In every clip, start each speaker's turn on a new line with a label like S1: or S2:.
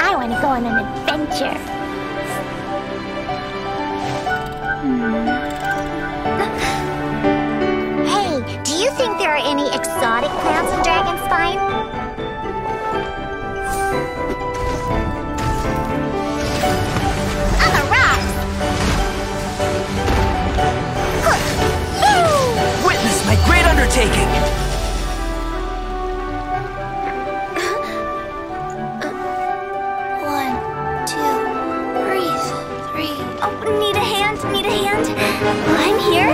S1: I want to go on an adventure. Hey, do you think there are any exotic plants in Dragonspine? On the rocks!
S2: Witness my great undertaking!
S1: Need a hand? Need a hand? I'm here.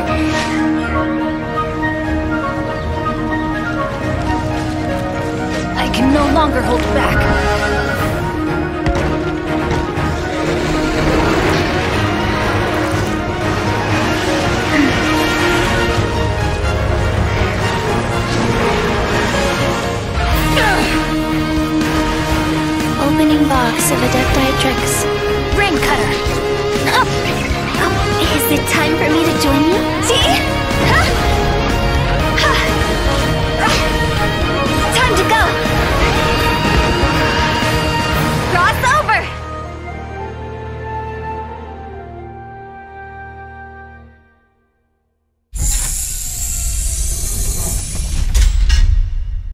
S3: I can no longer hold back.